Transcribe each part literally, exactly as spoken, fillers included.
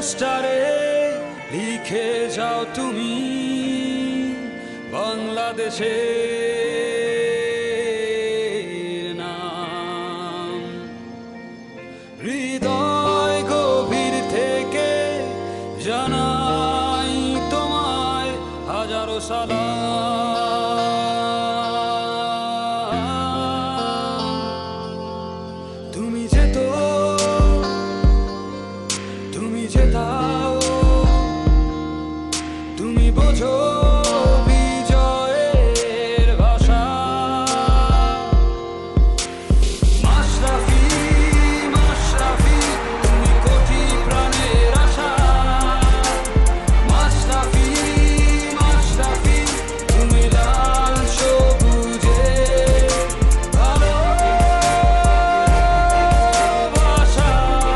পোস্টারে লিখে যাও তুমি বাংলাদেশের নাম। হৃদয় গভীর থেকে জানাই তোমায় হাজারো সালাম। তুমি যেত, তুমি যেতাও, তুমি বোঝো বিজয়ের ভাষা। মাশরাফি মাশরাফি তুমি কোটি প্রাণের আশা। মাশরাফি মাশরাফি তুমি লাল সবুজে ভালোবাসা।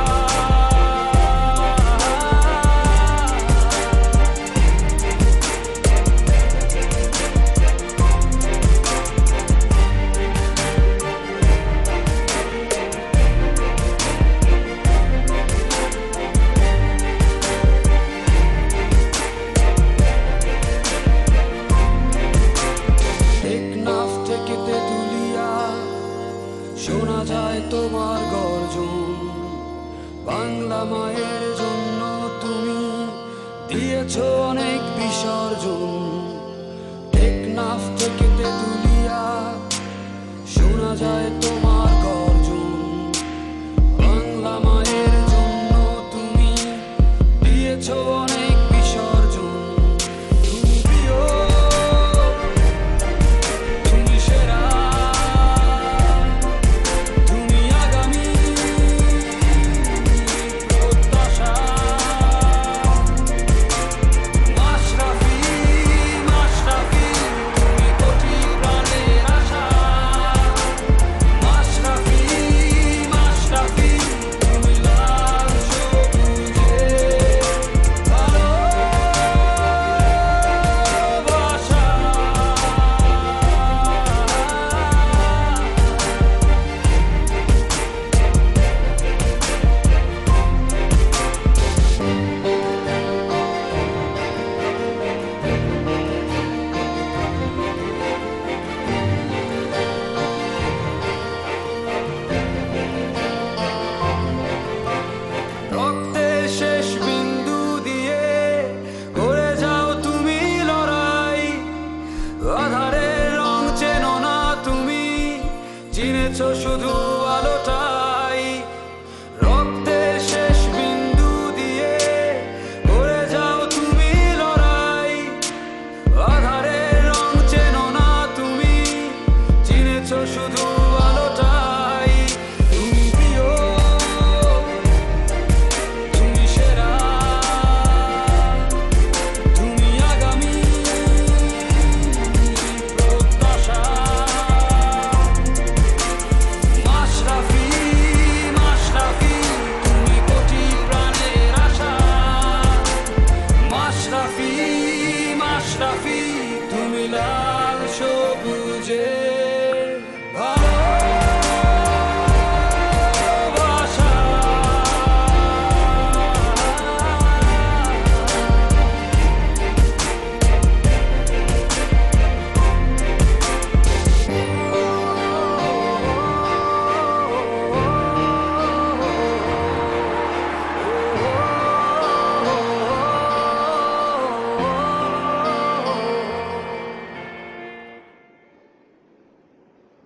টেকনাফ থেকে তেঁতুলিয়া শোনা যায় তোমার গর্জন। বাংলা মায়ের জন্য তুমি দিয়েছো অনেক বিসর্জন। টেকনাফ থেকে তেঁতুলিয়া শোনা যায় তোমার গর্জন। বাংলা মায়ের জন্য তুমি দিয়েছো